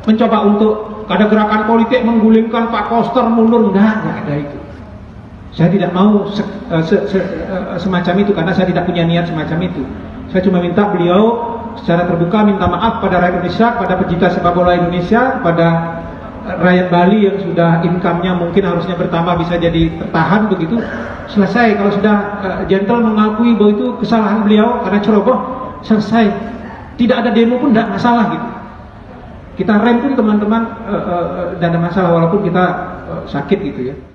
mencoba untuk ada gerakan politik menggulingkan Pak Koster mundur, enggak ada itu. Saya tidak mau semacam itu karena saya tidak punya niat semacam itu. Saya cuma minta beliau secara terbuka minta maaf pada rakyat Indonesia, pada pecinta sepak bola Indonesia, pada rakyat Bali yang sudah income-nya mungkin harusnya bertambah bisa jadi tertahan begitu. Selesai, kalau sudah gentle mengakui bahwa itu kesalahan beliau karena ceroboh, selesai. Tidak ada demo pun tidak masalah gitu. Kita rem pun teman-teman tidak ada masalah walaupun kita sakit gitu ya.